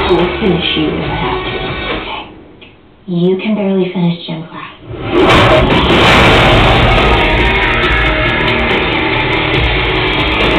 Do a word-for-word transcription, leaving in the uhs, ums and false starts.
I will finish you if I have to. You can barely finish gym class.